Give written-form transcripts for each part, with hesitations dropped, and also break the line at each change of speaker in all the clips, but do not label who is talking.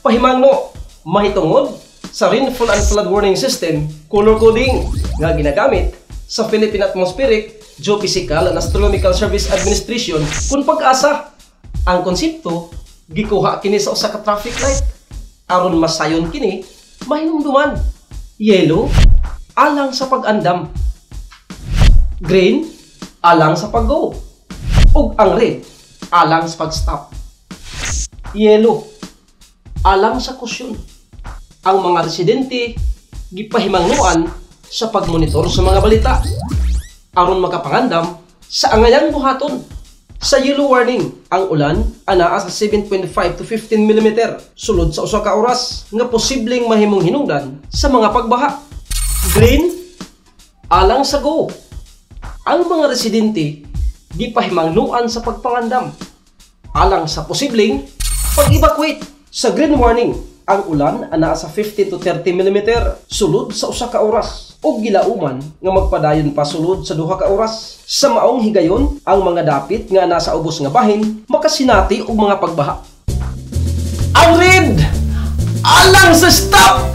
Pahimangno mahitungod sa rainfall and flood warning system color coding nga ginagamit sa Philippine Atmospheric, Geophysical and Astronomical Service Administration kung pag-asa. Ang konsepto gikuha kini sa usa ka traffic light aron masayon kini mahinumduman. Yellow alang sa pag-andam, green alang sa pag-go, ug ang red alang sa pag-stop. Yellow alang sa kusyon. Ang mga residente gipahimangnuan sa pagmonitor sa mga balita aron makapangandam sa angayang buhaton. Sa yellow warning, ang ulan anaa sa 7.5 to 15 mm sulod sa usa ka oras nga posibleng mahimong hinungdan sa mga pagbaha. Green alang sa go. Ang mga residente gipahimangnuan sa pagpangandam alang sa posibleng pag-evacuate. Sa green warning, ang ulan anaa sa 15 to 30 mm sulod sa usa ka oras ug gilauman nga magpadayon pa sulod sa duha ka oras. Sa maong higayon, ang mga dapit nga nasa ubos nga bahin makasinati og mga pagbaha. Ang red alang sa stop.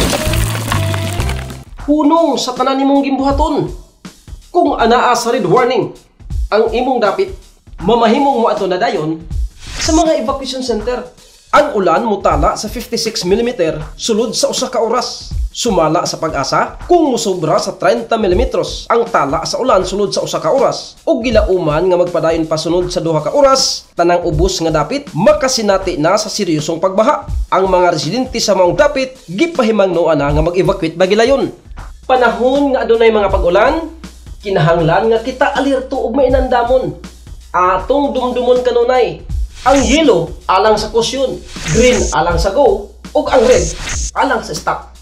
Hunong sa tanan nimong gimbuhaton. Kung anaa sa red warning ang imong dapit, mamahimong mo ato na dayon sa mga evacuation center. Ang ulan mutala sa 56 mm sulod sa usa ka oras. Sumala sa pag-asa kung musobra sa 30 mm ang tala sa ulan sulod sa usa ka oras ug gilauman nga magpadayon pa sunod sa duha ka oras, tanang ubos nga dapit makasinati na sa seryosong pagbaha. Ang mga residente sa maong dapit gipahimangnuan na nga mag-evacuate bagilayon. Panahon nga adunay mga pag-ulan, kinahanglan nga kita alerto og mainandamon. Atong dumdumon kanunay. Ang yellow alang sa kusyon, green alang sa go, ug ang red alang sa stop.